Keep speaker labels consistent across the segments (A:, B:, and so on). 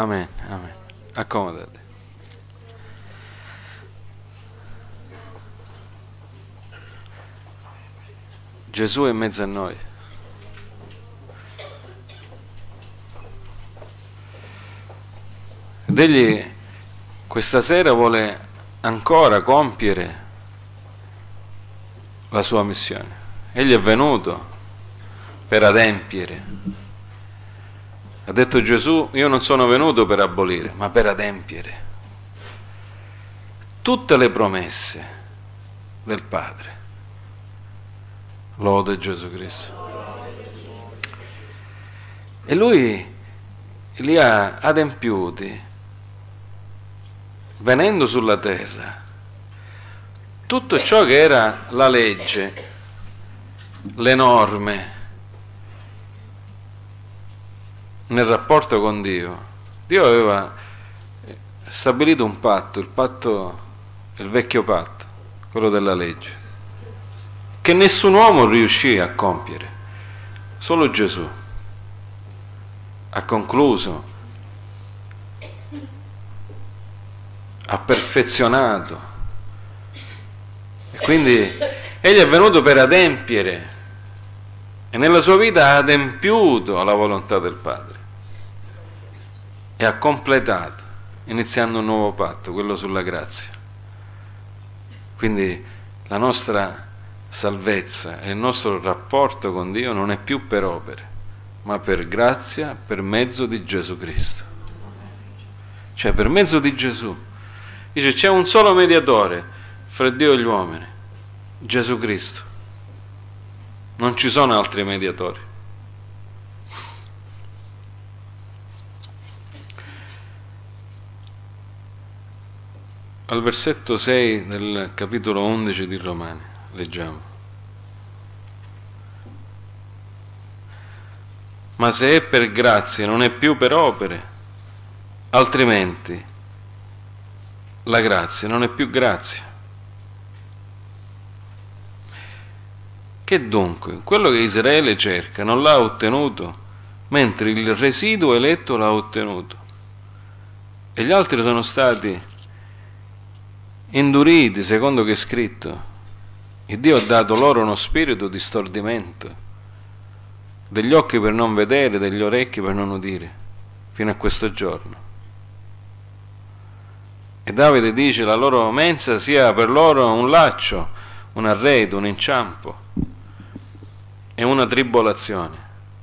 A: Amen, amen. Accomodati. Gesù è in mezzo a noi. Ed egli questa sera vuole ancora compiere la sua missione. Egli è venuto per adempiere. Ha detto Gesù: io non sono venuto per abolire, ma per adempiere tutte le promesse del Padre. Lode Gesù Cristo. E lui li ha adempiuti venendo sulla terra. Tutto ciò che era la legge, le norme nel rapporto con Dio. Dio aveva stabilito un patto, il vecchio patto, quello della legge, che nessun uomo riuscì a compiere, solo Gesù ha concluso, ha perfezionato, e quindi egli è venuto per adempiere, e nella sua vita ha adempiuto la volontà del Padre e ha completato, iniziando un nuovo patto, quello sulla grazia. Quindi la nostra salvezza e il nostro rapporto con Dio non è più per opere, ma per grazia, per mezzo di Gesù Cristo. Cioè per mezzo di Gesù. Dice: c'è un solo mediatore fra Dio e gli uomini, Gesù Cristo. Non ci sono altri mediatori. Al versetto 6 del capitolo 11 di Romani leggiamo: ma se è per grazia non è più per opere, altrimenti la grazia non è più grazia. Che dunque quello che Israele cerca non l'ha ottenuto, mentre il residuo eletto l'ha ottenuto, e gli altri sono stati induriti, secondo che è scritto: e Dio ha dato loro uno spirito di stordimento, degli occhi per non vedere, degli orecchi per non udire, fino a questo giorno. E Davide dice: la loro mensa sia per loro un laccio, un arredo, un inciampo e una tribolazione.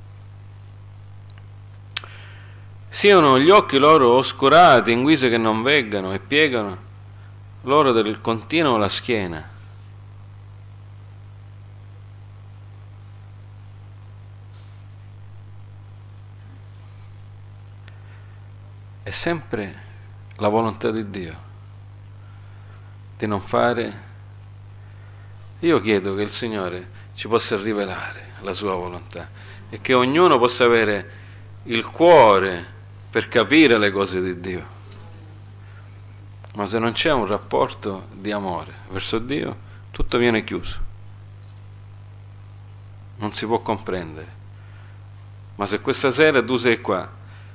A: Siano gli occhi loro oscurati in guisa che non veggano, e piegano loro del continuo la schiena. È sempre la volontà di Dio di non fare. Io chiedo che il Signore ci possa rivelare la sua volontà e che ognuno possa avere il cuore per capire le cose di Dio. Ma se non c'è un rapporto di amore verso Dio, tutto viene chiuso, non si può comprendere. Ma se questa sera tu sei qua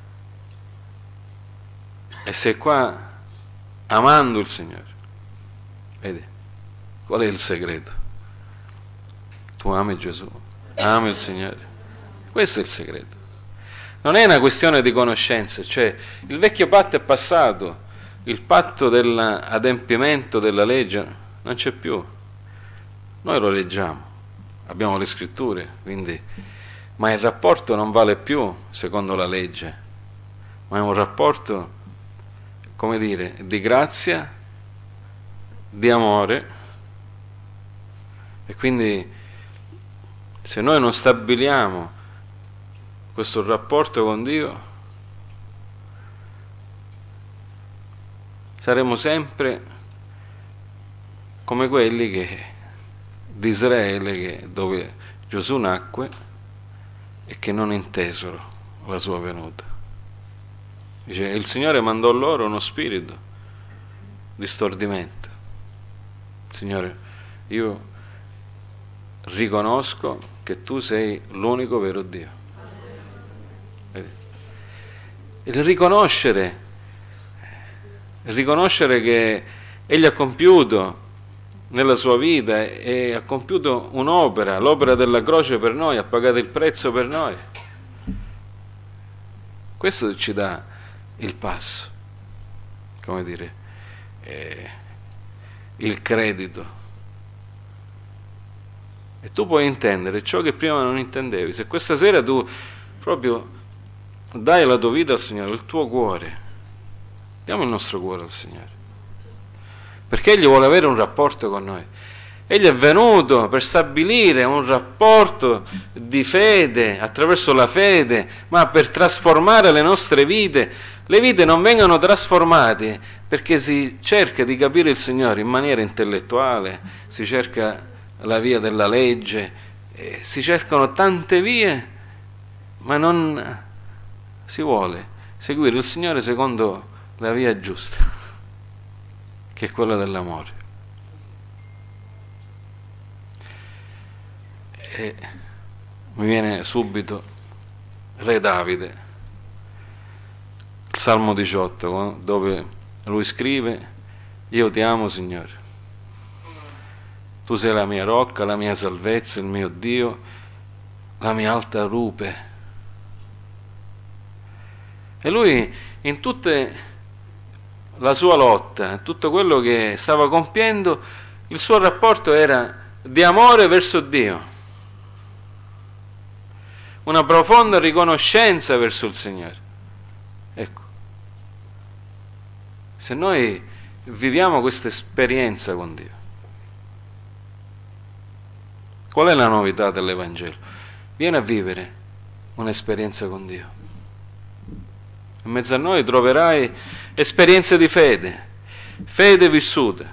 A: e sei qua amando il Signore, vedi, qual è il segreto? Tu ami Gesù, ami il Signore. Questo è il segreto. Non è una questione di conoscenze, cioè il vecchio patto è passato, il patto dell'adempimento della legge non c'è più. Noi lo leggiamo, abbiamo le scritture, quindi, ma il rapporto non vale più secondo la legge, ma è un rapporto, come dire, di grazia, di amore. E quindi se noi non stabiliamo questo rapporto con Dio, saremo sempre come quelli di Israele, dove Gesù nacque e che non intesero la sua venuta. Dice: il Signore mandò loro uno spirito di stordimento. Signore, io riconosco che tu sei l'unico vero Dio. il riconoscere che Egli ha compiuto nella sua vita e ha compiuto un'opera, l'opera della croce per noi, ha pagato il prezzo per noi. Questo ci dà il passo, come dire, il credito. E tu puoi intendere ciò che prima non intendevi. Se questa sera tu proprio dai la tua vita al Signore, il tuo cuore, diamo il nostro cuore al Signore, perché Egli vuole avere un rapporto con noi. Egli è venuto per stabilire un rapporto di fede, attraverso la fede, ma per trasformare le nostre vite. Le vite non vengono trasformate perché si cerca di capire il Signore in maniera intellettuale, si cerca la via della legge, si cercano tante vie, ma non si vuole seguire il Signore secondo la via giusta, che è quella dell'amore. E mi viene subito Re Davide, il Salmo 18, dove lui scrive: io ti amo, Signore, tu sei la mia rocca, la mia salvezza, il mio Dio, la mia alta rupe. E lui, in tutta la sua lotta, in tutto quello che stava compiendo, il suo rapporto era di amore verso Dio, una profonda riconoscenza verso il Signore. Ecco, se noi viviamo questa esperienza con Dio, qual è la novità dell'Evangelo? Vieni a vivere un'esperienza con Dio. In mezzo a noi troverai esperienze di fede, fede vissuta,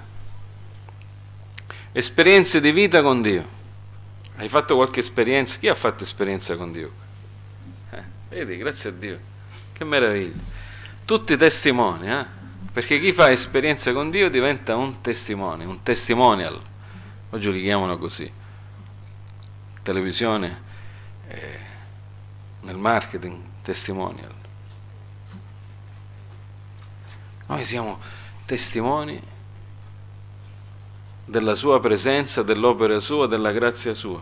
A: esperienze di vita con Dio. Hai fatto qualche esperienza? Chi ha fatto esperienza con Dio? Vedi, grazie a Dio, che meraviglia. Tutti testimoni, perché chi fa esperienza con Dio diventa un testimone, un testimonial. Oggi li chiamano così. Televisione, nel marketing, testimonial. Noi siamo testimoni della sua presenza, dell'opera sua, della grazia sua.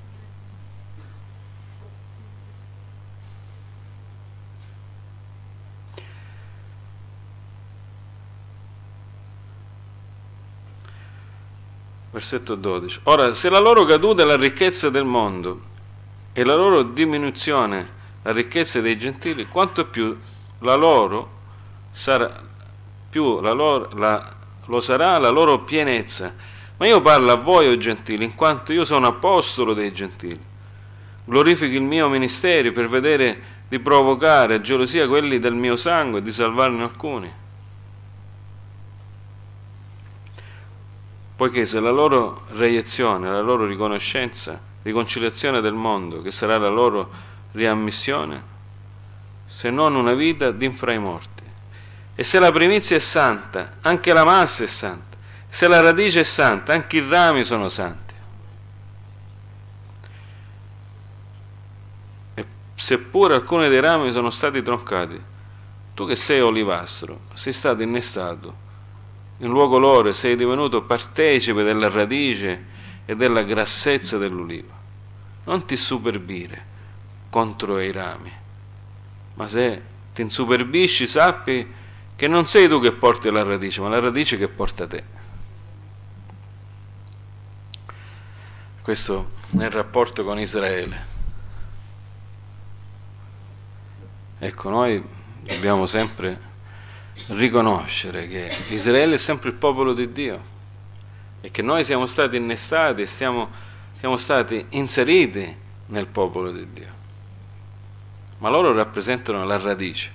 A: Versetto 12. Ora, se la loro caduta è la ricchezza del mondo e la loro diminuzione la ricchezza dei gentili, quanto più la loro sarà, lo sarà la loro pienezza. Ma io parlo a voi, o gentili, in quanto io sono apostolo dei gentili. Glorifichi il mio ministero per vedere di provocare a gelosia quelli del mio sangue e di salvarne alcuni. Poiché se la loro reiezione, la loro riconciliazione del mondo, che sarà la loro riammissione, se non una vita d'infra i morti. E se la primizia è santa, anche la massa è santa. Se la radice è santa, anche i rami sono santi. E seppure alcuni dei rami sono stati troncati, tu che sei olivastro, sei stato innestato in luogo loro e sei divenuto partecipe della radice e della grassezza dell'ulivo. Non ti superbire contro i rami, ma se ti insuperbisci sappi che non sei tu che porti la radice, ma la radice che porta te. Questo nel rapporto con Israele. Ecco, noi dobbiamo sempre riconoscere che Israele è sempre il popolo di Dio e che noi siamo stati innestati, siamo stati inseriti nel popolo di Dio, ma loro rappresentano la radice.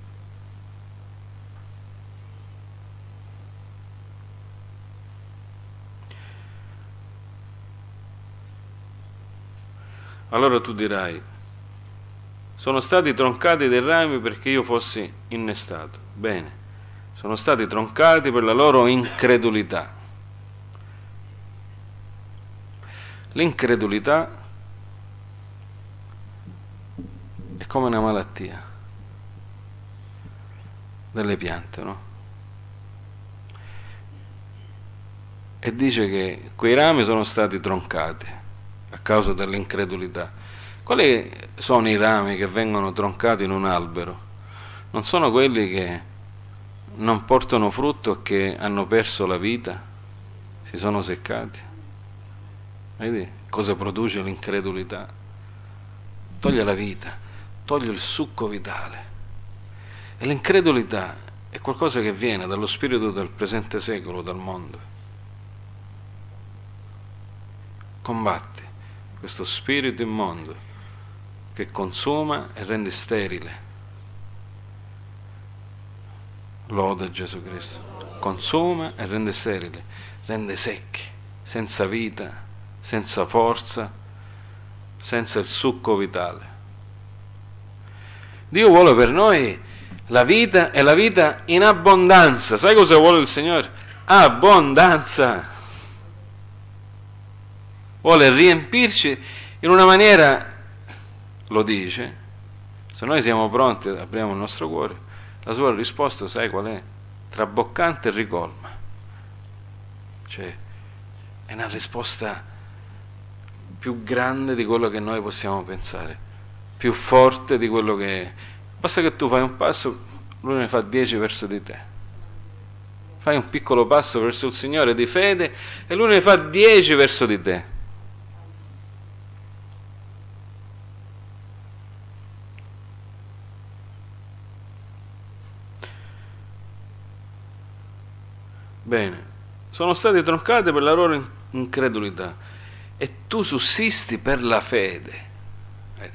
A: Allora tu dirai: sono stati troncati dei rami perché io fossi innestato. Bene, sono stati troncati per la loro incredulità. L'incredulità è come una malattia. delle piante, no? E dice che quei rami sono stati troncati a causa dell'incredulità. Quali sono i rami che vengono troncati in un albero? Non sono quelli che non portano frutto e che hanno perso la vita, si sono seccati. Vedi cosa produce l'incredulità? Toglie la vita, toglie il succo vitale. E l'incredulità è qualcosa che viene dallo spirito del presente secolo, dal mondo. Combatti questo spirito immondo che consuma e rende sterile. Lode Gesù Cristo. Consuma e rende sterile, rende secchi, senza vita, senza forza, senza il succo vitale. Dio vuole per noi la vita e la vita in abbondanza. Sai cosa vuole il Signore? Abbondanza. Vuole riempirci in una maniera, lo dice, se noi siamo pronti, apriamo il nostro cuore, la sua risposta sai qual è? Traboccante e ricolma. Cioè, è una risposta più grande di quello che noi possiamo pensare, più forte di quello che è. Basta che tu fai un passo, lui ne fa 10 verso di te. Fai un piccolo passo verso il Signore di fede e lui ne fa 10 verso di te. Bene, sono stati troncati per la loro incredulità e tu sussisti per la fede. Vede?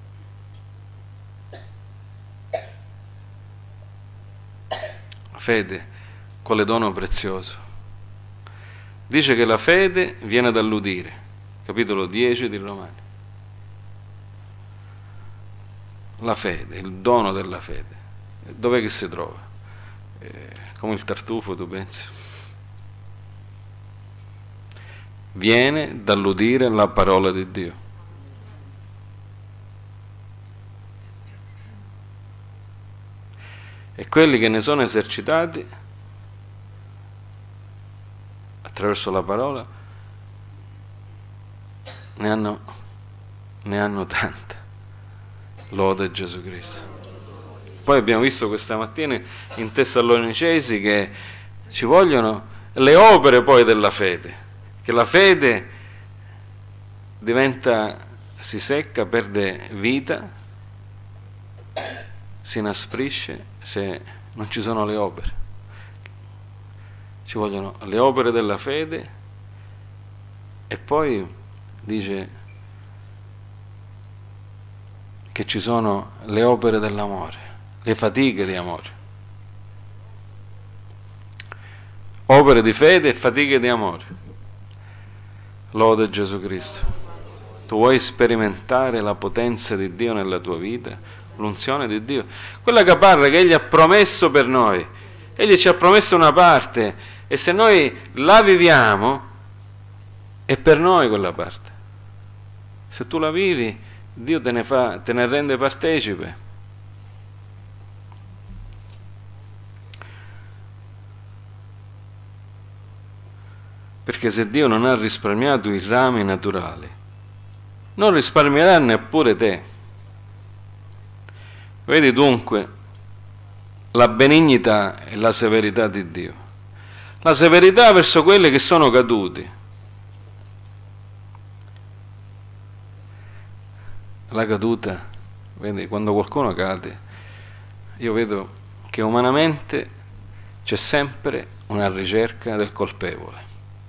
A: La fede, quale dono prezioso. Dice che la fede viene dall'udire, capitolo 10 di Romani. La fede, il dono della fede. Dov'è che si trova? Come il tartufo, tu pensi? Viene dall'udire la parola di Dio. E quelli che ne sono esercitati attraverso la parola ne hanno tanta. Lode Gesù Cristo. Poi abbiamo visto questa mattina in Tessalonicesi che ci vogliono le opere poi della fede, che la fede si secca, perde vita, si inasprisce se non ci sono le opere. Ci vogliono le opere della fede e poi dice che ci sono le opere dell'amore, le fatiche di amore. Opere di fede e fatiche di amore. Lode Gesù Cristo. Tu vuoi sperimentare la potenza di Dio nella tua vita, l'unzione di Dio, quella caparra che Egli ha promesso per noi. Egli ci ha promesso una parte e se noi la viviamo è per noi quella parte. Se tu la vivi, Dio te ne rende partecipe. Perché se Dio non ha risparmiato i rami naturali, non risparmierà neppure te. Vedi dunque la benignità e la severità di Dio. La severità verso quelli che sono caduti. La caduta, vedi, quando qualcuno cade, io vedo che umanamente c'è sempre una ricerca del colpevole.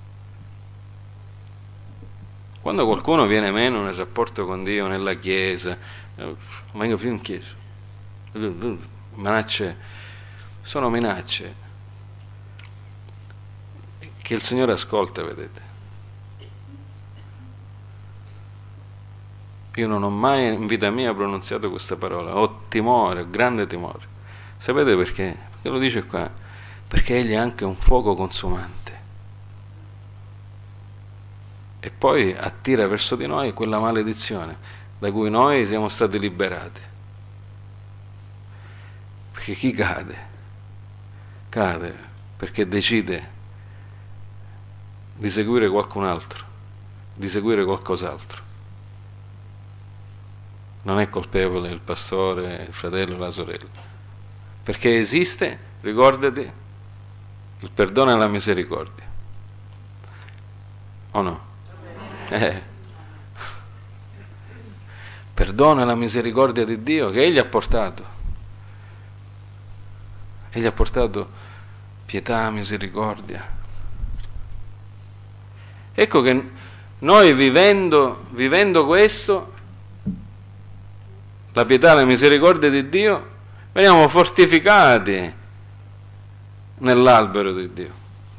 A: Quando qualcuno viene meno nel rapporto con Dio, nella Chiesa, vengo più in Chiesa, minacce, sono minacce che il Signore ascolta, vedete. Io non ho mai in vita mia pronunziato questa parola, ho timore, ho grande timore. Sapete perché? Perché lo dice qua, perché Egli è anche un fuoco consumante. E poi attira verso di noi quella maledizione da cui noi siamo stati liberati. Perché chi cade cade perché decide di seguire qualcun altro, di seguire qualcos'altro. Non è colpevole il pastore, il fratello, la sorella, perché esiste, ricordati, il perdono e la misericordia, o no? Perdono e la misericordia di Dio che Egli ha portato. Egli ha portato pietà, misericordia. Ecco che noi vivendo questo, la pietà e la misericordia di Dio, veniamo fortificati nell'albero di Dio.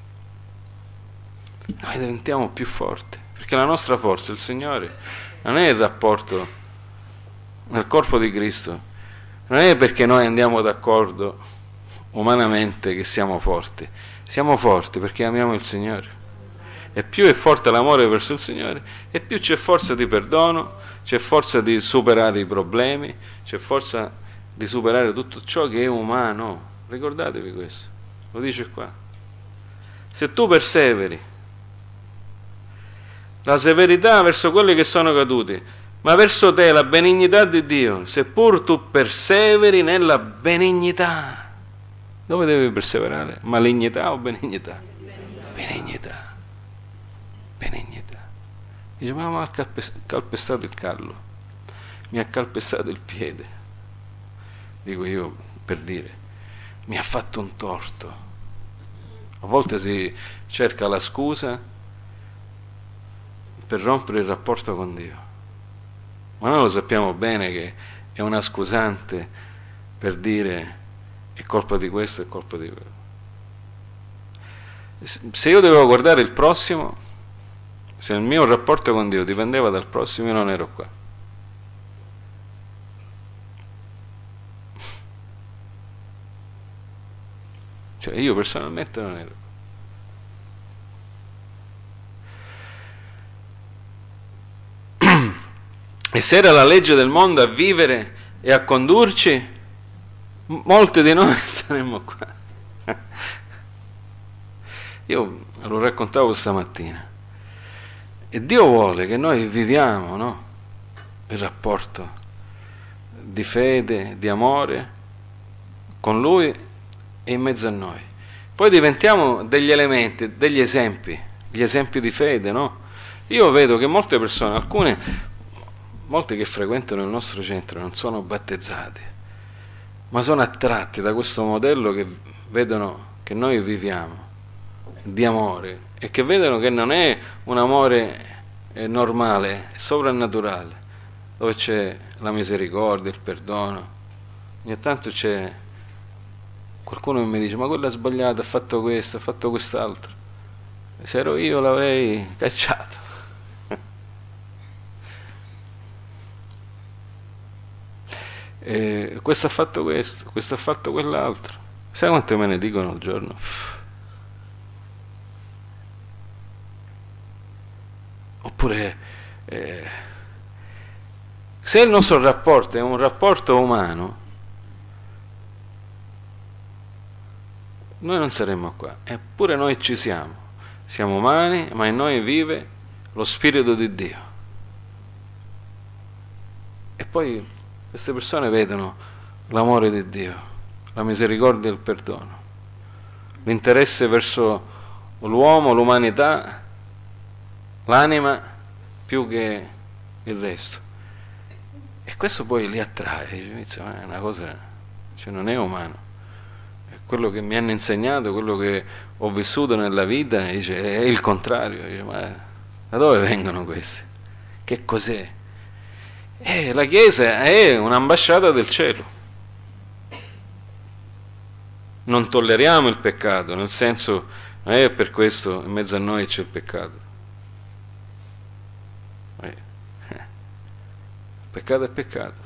A: Noi diventiamo più forti, perché la nostra forza, il Signore, non è il rapporto nel corpo di Cristo, non è perché noi andiamo d'accordo umanamente che siamo forti perché amiamo il Signore. E più è forte l'amore verso il Signore, e più c'è forza di perdono, c'è forza di superare i problemi, c'è forza di superare tutto ciò che è umano. Ricordatevi questo, lo dice qua. Se tu perseveri, la severità verso quelli che sono caduti, ma verso te la benignità di Dio, seppur tu perseveri nella benignità. Dove devi perseverare? Malignità o benignità? Benignità. Benignità. Dice, ma mi ha calpestato il callo, mi ha calpestato il piede. Dico io, per dire, mi ha fatto un torto. A volte si cerca la scusa per rompere il rapporto con Dio, ma noi lo sappiamo bene che è una scusante per dire è colpa di questo, è colpa di quello. Se io dovevo guardare il prossimo, se il mio rapporto con Dio dipendeva dal prossimo, io non ero qua. Cioè io personalmente non ero qua. E se era la legge del mondo a vivere e a condurci, molti di noi saremmo qua. Io lo raccontavo stamattina. E Dio vuole che noi viviamo, no? Il rapporto di fede, di amore con Lui e in mezzo a noi. Poi diventiamo degli elementi, degli esempi, gli esempi di fede, no? Io vedo che molte persone, molti che frequentano il nostro centro non sono battezzati, ma sono attratti da questo modello che vedono che noi viviamo di amore, e che vedono che non è un amore normale, è sovrannaturale, dove c'è la misericordia, il perdono. Ogni tanto c'è qualcuno che mi dice, ma quello ha sbagliato, ha fatto questo, ha fatto quest'altro. Se ero io l'avrei cacciato. Questo ha fatto questo, questo ha fatto quell'altro. Sai quante me ne dicono al giorno? Oppure se il nostro rapporto è un rapporto umano, noi non saremmo qua, eppure noi ci siamo umani, ma in noi vive lo Spirito di Dio. E poi queste persone vedono l'amore di Dio, la misericordia e il perdono, l'interesse verso l'uomo, l'umanità, l'anima più che il resto. E questo poi li attrae, dice, ma è una cosa, cioè non è umano, è quello che mi hanno insegnato, quello che ho vissuto nella vita, dice, è il contrario. Dice, ma da dove vengono questi? Che cos'è? La Chiesa è un'ambasciata del cielo. Non tolleriamo il peccato, nel senso, non è per questo in mezzo a noi c'è il peccato. Peccato è peccato.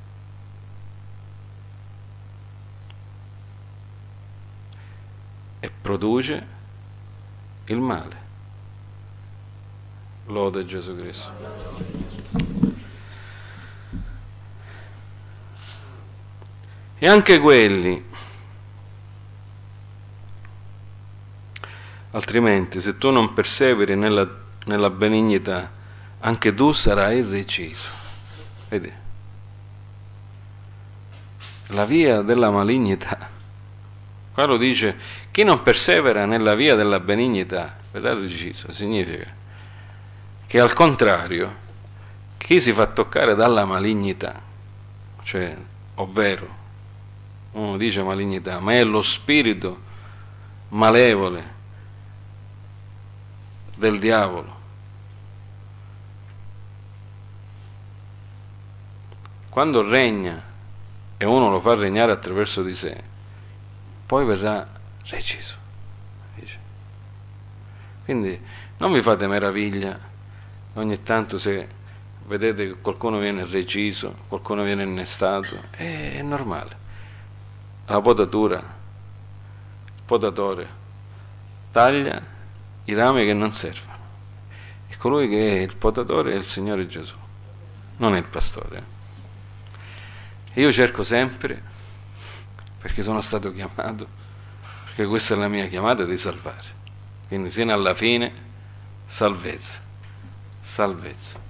A: E produce il male. Lode Gesù Cristo. E anche quelli altrimenti se tu non perseveri nella benignità, anche tu sarai reciso. Vedi? La via della malignità. Qua lo dice, chi non persevera nella via della benignità verrà reciso. Significa che al contrario, chi si fa toccare dalla malignità, cioè, ovvero, uno dice malignità, ma è lo spirito malevole del diavolo. Quando regna e uno lo fa regnare attraverso di sé, poi verrà reciso. Quindi non vi fate meraviglia ogni tanto se vedete che qualcuno viene reciso, qualcuno viene innestato, è normale. La potatura, il potatore taglia i rami che non servono, e colui che è il potatore è il Signore Gesù, non è il pastore. Io cerco sempre, perché sono stato chiamato, perché questa è la mia chiamata, di salvare. Quindi sino alla fine, salvezza, salvezza.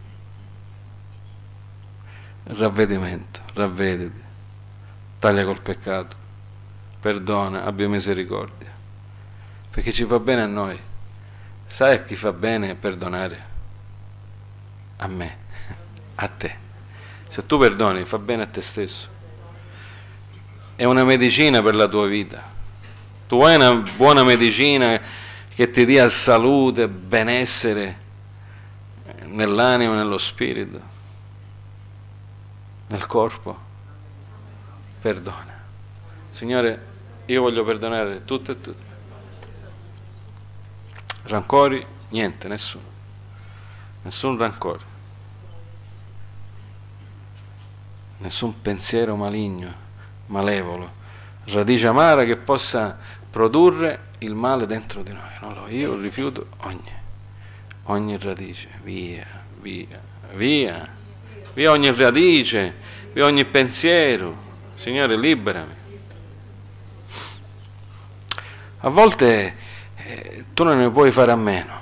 A: Ravvedimento, ravvediti, taglia col peccato, perdona, abbia misericordia, perché ci fa bene a noi. Sai a chi fa bene perdonare? A me, a te. Se tu perdoni, fa bene a te stesso. È una medicina per la tua vita. Tu vuoi una buona medicina che ti dia salute, benessere nell'anima, nello spirito, nel corpo? Perdona. Signore, io voglio perdonare tutto e tutti. Rancori? Niente, nessuno. Nessun rancore. Nessun pensiero maligno, malevolo, radice amara che possa produrre il male dentro di noi. No, io rifiuto ogni radice, via, via, via, via ogni radice, via ogni pensiero. Signore, liberami. A volte tu non ne puoi fare a meno.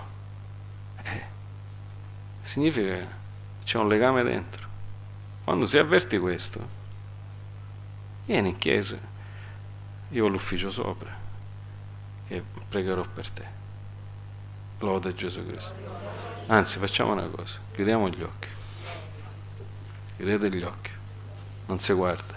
A: Significa che c'è un legame dentro. Quando si avverti questo, vieni in chiesa, io ho l'ufficio sopra, che pregherò per te. Lode Gesù Cristo. Anzi, facciamo una cosa, chiudiamo gli occhi. Chiudete gli occhi, non si guarda.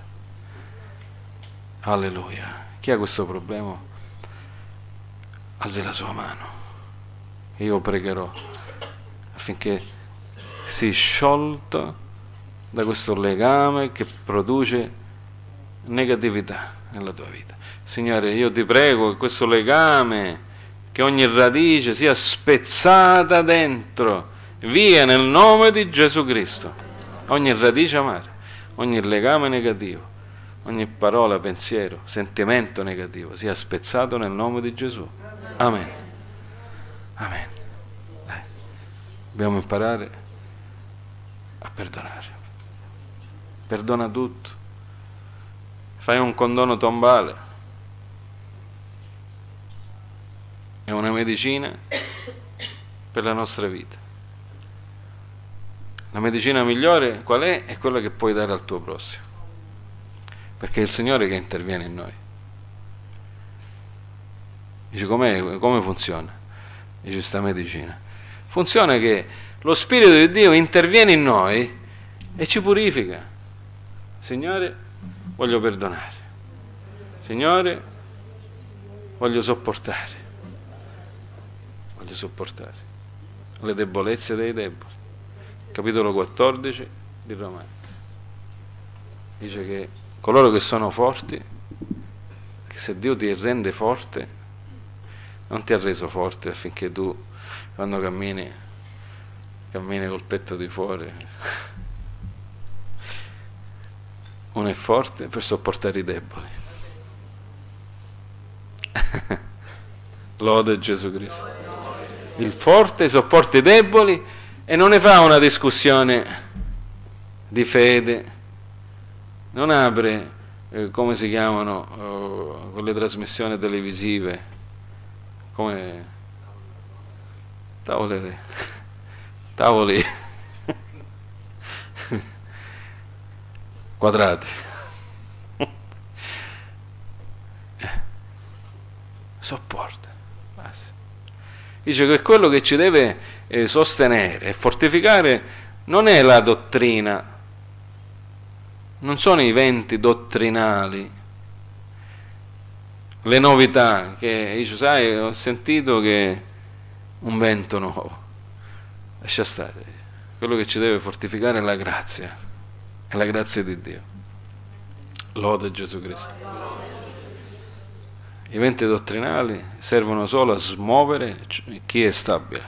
A: Alleluia. Chi ha questo problema? Alzi la sua mano. Io pregherò affinché sia sciolto da questo legame che produce negatività nella tua vita. Signore, io ti prego che questo legame, che ogni radice sia spezzata dentro, via nel nome di Gesù Cristo. Ogni radice amara, ogni legame negativo, ogni parola, pensiero, sentimento negativo sia spezzato nel nome di Gesù. Amen. Amen. Dai. Dobbiamo imparare a perdonare. Perdona tutto. Fai un condono tombale. È una medicina per la nostra vita. La medicina migliore qual è? È quella che puoi dare al tuo prossimo. Perché è il Signore che interviene in noi. Dice, come funziona? Dice sta medicina. Funziona che lo Spirito di Dio interviene in noi e ci purifica. Signore, voglio perdonare. Signore, voglio sopportare. Voglio sopportare le debolezze dei deboli. Capitolo 14 di Romani. Dice che coloro che sono forti, che se Dio ti rende forte, non ti ha reso forte affinché tu, quando cammini col petto di fuori. Uno è forte per sopportare i deboli. Lode Gesù Cristo. Il forte sopporta i deboli e non ne fa una discussione di fede, non apre, come si chiamano, quelle trasmissioni televisive, come tavoli quadrati. Sopporta. Basta. Dice che quello che ci deve sostenere e fortificare non è la dottrina, non sono i venti dottrinali, le novità, che dice, sai, ho sentito che un vento nuovo. Lascia stare. Quello che ci deve fortificare è la grazia di Dio. Lode Gesù Cristo. I venti dottrinali servono solo a smuovere chi è stabile.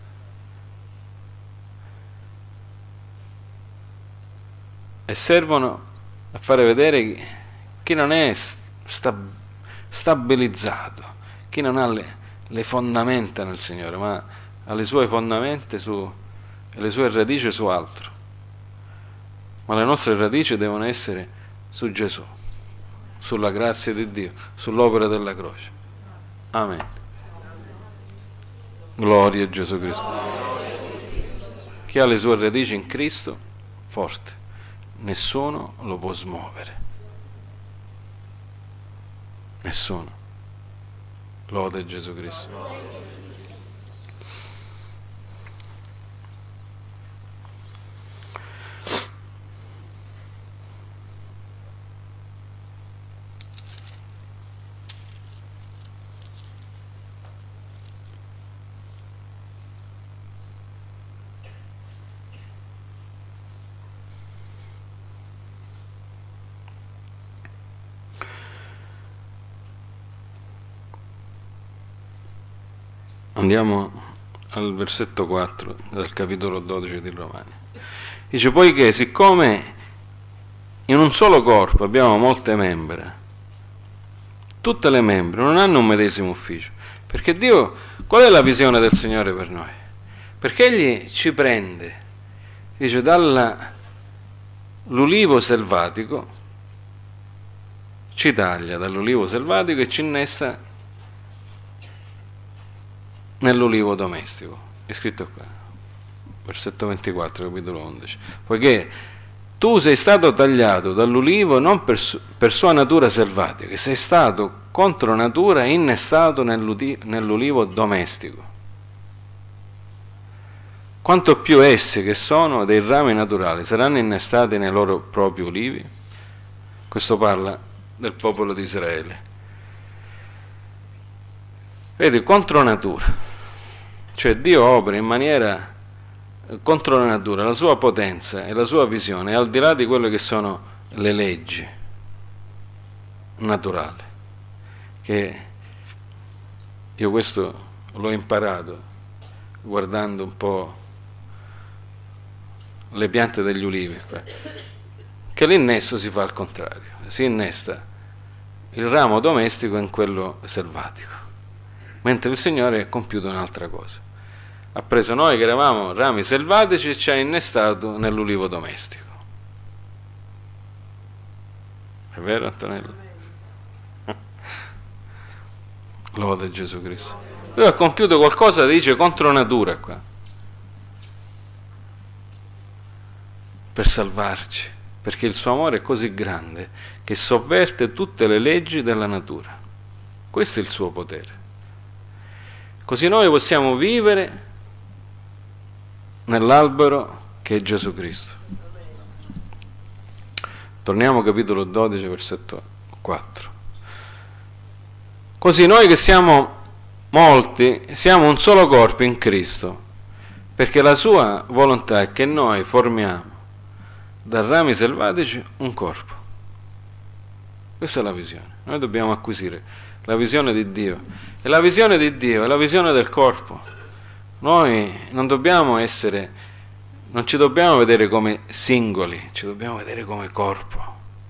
A: E servono a fare vedere chi non è stabilizzato, chi non ha le fondamenta nel Signore, ma ha le sue fondamenta e le sue radici su altro. Ma le nostre radici devono essere su Gesù, sulla grazia di Dio, sull'opera della croce. Amen. Gloria a Gesù Cristo. Chi ha le sue radici in Cristo, forte, nessuno lo può smuovere. Nessuno. Lode Gesù Cristo. Andiamo al versetto 4 del capitolo 12 di Romani. Dice, poiché siccome in un solo corpo abbiamo molte membra, tutte le membra non hanno un medesimo ufficio, perché Dio, qual è la visione del Signore per noi? Perché Egli ci prende, dice, dall'ulivo selvatico, ci taglia dall'ulivo selvatico e ci innesta nell'ulivo domestico. È scritto qua, versetto 24, capitolo 11. Poiché tu sei stato tagliato dall'ulivo non per sua natura selvatica, sei stato contro natura innestato nell'ulivo domestico. Quanto più essi, che sono dei rami naturali, saranno innestati nei loro propri ulivi. Questo parla del popolo di Israele. Vedi, contro natura. Cioè Dio opera in maniera contro la natura, la sua potenza e la sua visione, al di là di quelle che sono le leggi naturali. Che io questo l'ho imparato guardando un po' le piante degli ulivi, che l'innesto si fa al contrario, si innesta il ramo domestico in quello selvatico, mentre il Signore ha compiuto un'altra cosa. Ha preso noi che eravamo rami selvatici e ci ha innestato nell'ulivo domestico. È vero, Antonello? Lode Gesù Cristo. Lui ha compiuto qualcosa, dice, contro natura qua, per salvarci, perché il suo amore è così grande che sovverte tutte le leggi della natura. Questo è il suo potere. Così noi possiamo vivere nell'albero che è Gesù Cristo. Torniamo capitolo 12, versetto 4. Così noi che siamo molti, siamo un solo corpo in Cristo, perché la sua volontà è che noi formiamo da rami selvatici un corpo. Questa è la visione. Noi dobbiamo acquisire la visione di Dio. E la visione di Dio è la visione del corpo. Noi non ci dobbiamo vedere come singoli, ci dobbiamo vedere come corpo,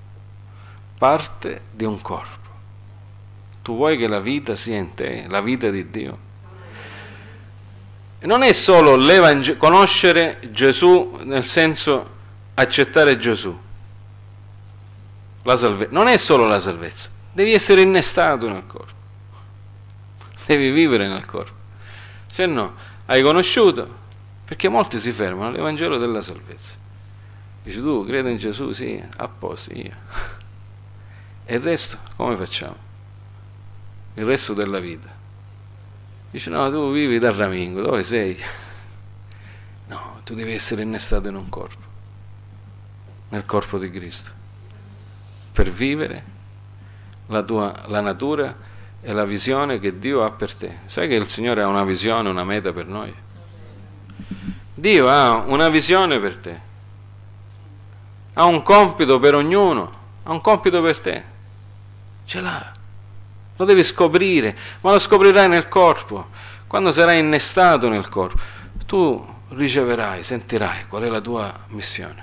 A: parte di un corpo. Tu vuoi che la vita sia in te, la vita di Dio? E non è solo conoscere Gesù, nel senso accettare Gesù, non è solo la salvezza, devi essere innestato nel corpo, devi vivere nel corpo, se no hai conosciuto? Perché molti si fermano all'Evangelo della salvezza. Dici tu, credi in Gesù? Sì, a posto, io. E il resto, come facciamo? Il resto della vita. Dice, no, tu vivi da ramingo, dove sei? No, tu devi essere innestato in un corpo, nel corpo di Cristo, per vivere la natura e la visione che Dio ha per te. Sai che il Signore ha una visione, una meta per noi? Dio ha una visione per te, ha un compito per ognuno, ha un compito per te, ce l'ha, lo devi scoprire, ma lo scoprirai nel corpo. Quando sarai innestato nel corpo, tu riceverai, sentirai qual è la tua missione.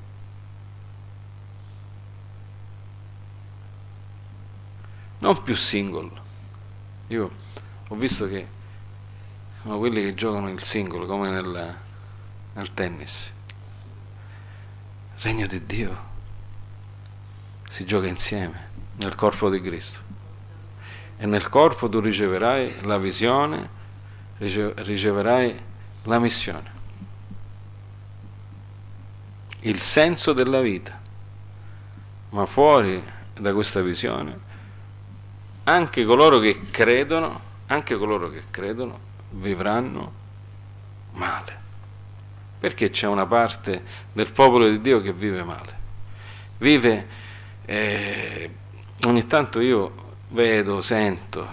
A: Non più single. Io ho visto che sono quelli che giocano il singolo come nel tennis. Il regno di Dio si gioca insieme nel corpo di Cristo, e nel corpo tu riceverai la visione, riceverai la missione, il senso della vita. Ma fuori da questa visione anche coloro che credono vivranno male, perché c'è una parte del popolo di Dio che vive male, vive, ogni tanto io vedo, sento,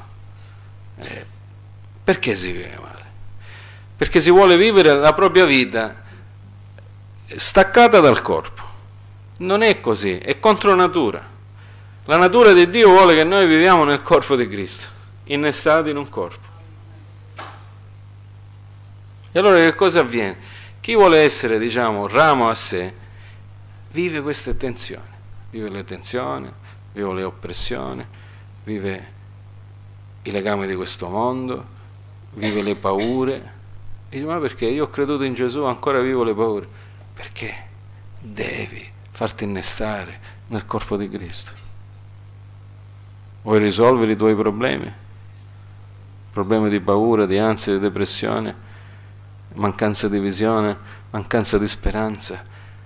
A: perché si vive male? Perché si vuole vivere la propria vita staccata dal corpo. Non è così, è contro natura. La natura di Dio vuole che noi viviamo nel corpo di Cristo, innestati in un corpo. E allora che cosa avviene? Chi vuole essere, diciamo, ramo a sé, vive queste tensioni, vive le tensioni, vive le oppressioni, vive i legami di questo mondo, vive le paure. E dice, ma perché? Io ho creduto in Gesù, ancora vivo le paure. Perché devi farti innestare nel corpo di Cristo. Vuoi risolvere i tuoi problemi? Problemi di paura, di ansia, di depressione, mancanza di visione, mancanza di speranza.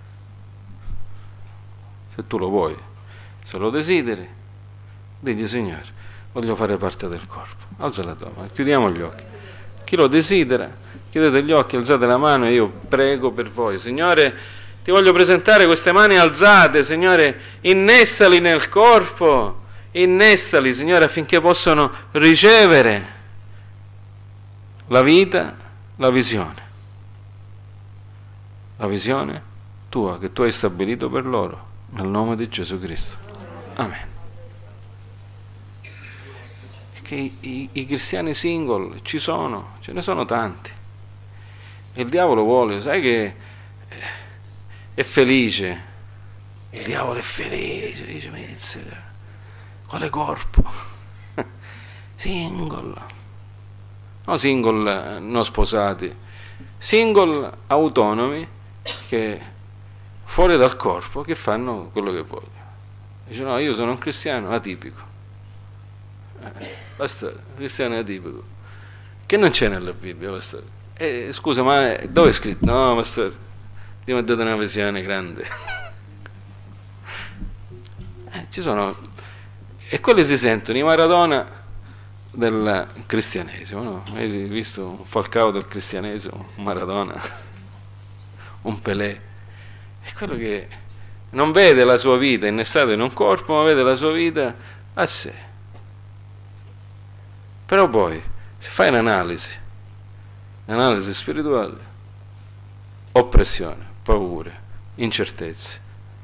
A: Se tu lo vuoi, se lo desideri, digli, Signore, voglio fare parte del corpo. Alza la tua mano, chiudiamo gli occhi. Chi lo desidera, chiudete gli occhi, alzate la mano e io prego per voi. Signore, ti voglio presentare queste mani alzate, Signore, innestali nel corpo, innestali, Signore, affinché possano ricevere la vita, la visione tua che tu hai stabilito per loro, nel nome di Gesù Cristo. Amen. Perché i cristiani single ci sono, ce ne sono tanti, e il diavolo vuole, sai che è felice, il diavolo è felice, dice, mizzica, quale corpo? Single, no, single non sposati, single autonomi che fuori dal corpo, che fanno quello che vogliono. Dice, no, io sono un cristiano atipico. Pastore, un cristiano atipico, che non c'è nella Bibbia, pastore. Scusa, ma dove è scritto? No, pastore, Dio mi ha dato una visione grande. Ci sono, e quelli si sentono i Maradona del cristianesimo, no? Hai visto un Falcao del cristianesimo, un Maradona, un Pelé, è quello che non vede la sua vita innestata in un corpo, ma vede la sua vita a sé. Però poi, se fai un'analisi spirituale, oppressione, paure, incertezze,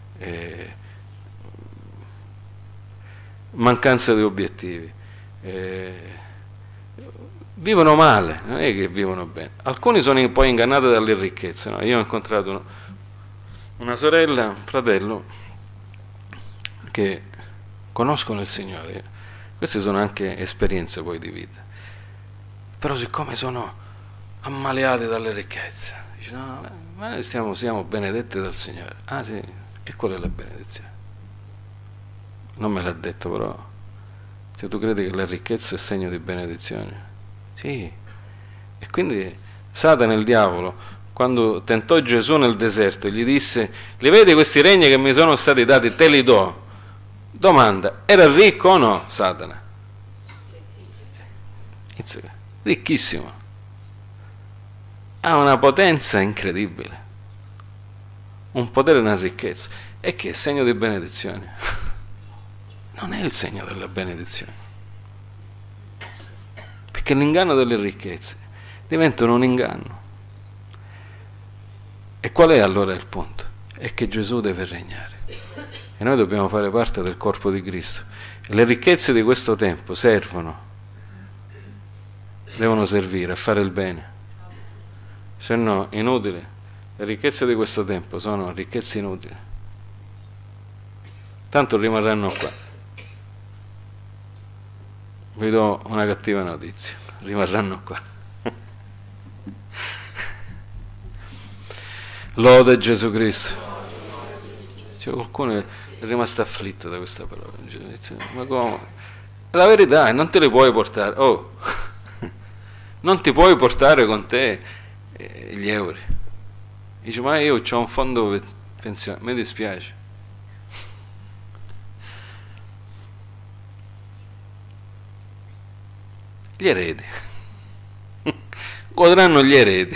A: mancanza di obiettivi, vivono male, non è che vivono bene. Alcuni sono poi ingannati dalle ricchezze, no? Io ho incontrato una sorella, un fratello che conoscono il Signore, queste sono anche esperienze poi di vita, però siccome sono ammaliati dalle ricchezze, dice, no, ma noi siamo benedetti dal Signore. Ah sì, e qual è la benedizione? Non me l'ha detto, però se tu credi che la ricchezza è segno di benedizione, sì, e quindi Satana, il diavolo, quando tentò Gesù nel deserto, gli disse: li vedi questi regni che mi sono stati dati, te li do. Domanda: era ricco o no Satana? Ricchissimo, ha una potenza incredibile, un potere e una ricchezza, e che è segno di benedizione. Non è il segno della benedizione, perché l'inganno delle ricchezze diventano un inganno. E qual è allora il punto? È che Gesù deve regnare e noi dobbiamo fare parte del corpo di Cristo. E le ricchezze di questo tempo devono servire a fare il bene, se no inutili. Le ricchezze di questo tempo sono ricchezze inutili, tanto rimarranno qua. Vi do una cattiva notizia: rimarranno qua. Lode Gesù Cristo. Cioè, qualcuno è rimasto afflitto da questa parola. Ma come? La verità è: non te le puoi portare. Oh, non ti puoi portare con te gli euro. Dice: ma io ho un fondo pensione, mi dispiace. Gli eredi godranno gli eredi.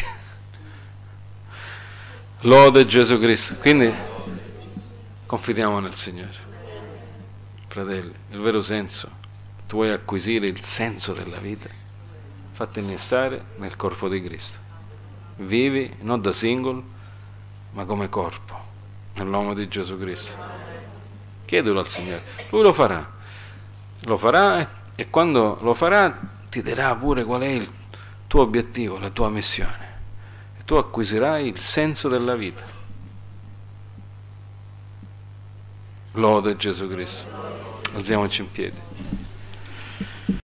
A: Lode Gesù Cristo. Quindi confidiamo nel Signore, fratelli. Il vero senso, tu vuoi acquisire il senso della vita, fatti innestare nel corpo di Cristo. Vivi non da single, ma come corpo, nell'uomo di Gesù Cristo. Chiedilo al Signore, Lui lo farà, e quando lo farà ti dirà pure qual è il tuo obiettivo, la tua missione, e tu acquisirai il senso della vita. Lode Gesù Cristo. Alziamoci in piedi.